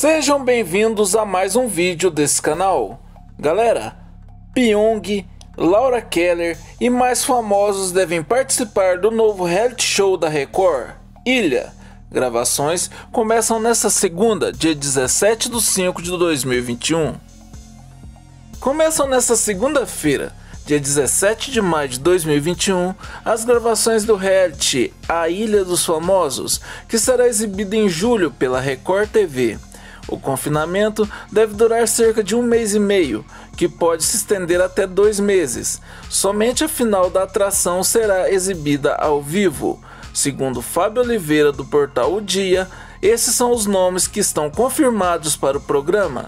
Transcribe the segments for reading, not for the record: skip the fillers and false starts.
Sejam bem-vindos a mais um vídeo desse canal. Galera, Pyong, Laura Keller e mais famosos devem participar do novo reality show da Record, Ilha. Gravações começam nesta segunda, dia 17 de 5 de 2021. Começam nesta segunda-feira, dia 17 de maio de 2021, as gravações do reality A Ilha dos Famosos, que será exibido em julho pela Record TV. O confinamento deve durar cerca de 1 mês e meio, que pode se estender até 2 meses. Somente a final da atração será exibida ao vivo. Segundo Fábio Oliveira do portal O Dia, esses são os nomes que estão confirmados para o programa.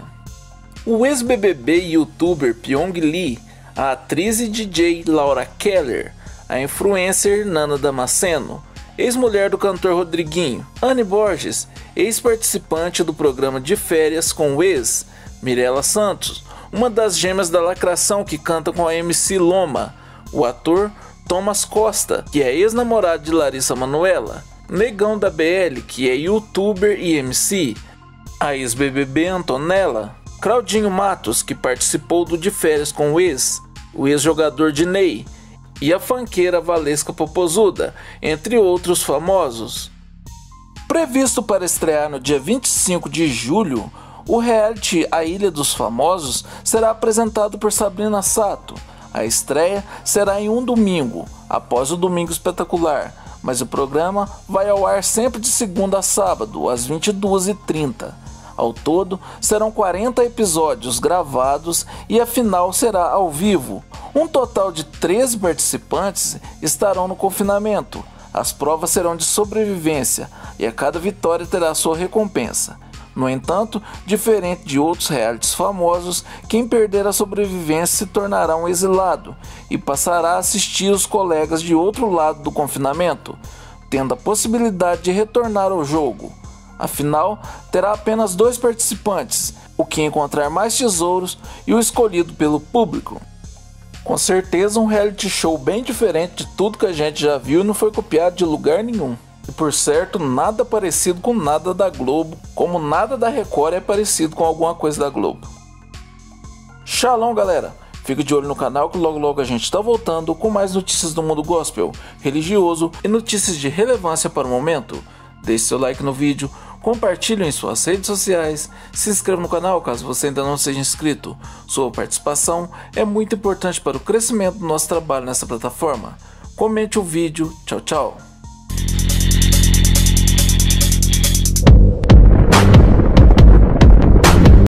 O ex-BBB e youtuber Pyong Lee, a atriz e DJ Laura Keller, a influencer Nana Damasceno, ex-mulher do cantor Rodriguinho, Anne Borges, ex-participante do programa de férias com o ex, Mirella Santos, uma das gêmeas da lacração que canta com a MC Loma, o ator Thomas Costa, que é ex-namorado de Larissa Manoela, Negão da BL, que é youtuber e MC, a ex-BBB Antonella, Claudinho Matos, que participou do De Férias com o ex-jogador Diney, e a funkeira Valesca Popozuda, entre outros famosos. Previsto para estrear no dia 25 de julho, o reality A Ilha dos Famosos será apresentado por Sabrina Sato. A estreia será em um domingo, após o Domingo Espetacular, mas o programa vai ao ar sempre de segunda a sábado, às 22h30. Ao todo, serão 40 episódios gravados e a final será ao vivo. Um total de 13 participantes estarão no confinamento. As provas serão de sobrevivência e a cada vitória terá sua recompensa. No entanto, diferente de outros realities famosos, quem perder a sobrevivência se tornará um exilado e passará a assistir os colegas de outro lado do confinamento, tendo a possibilidade de retornar ao jogo. Afinal, terá apenas 2 participantes, o que encontrar mais tesouros e o escolhido pelo público. Com certeza um reality show bem diferente de tudo que a gente já viu e não foi copiado de lugar nenhum. E por certo, nada parecido com nada da Globo, como nada da Record é parecido com alguma coisa da Globo. Shalom, galera! Fique de olho no canal que logo logo a gente está voltando com mais notícias do mundo gospel, religioso e notícias de relevância para o momento. Deixe seu like no vídeo, compartilhe em suas redes sociais, se inscreva no canal caso você ainda não seja inscrito. Sua participação é muito importante para o crescimento do nosso trabalho nessa plataforma. Comente o vídeo, tchau tchau.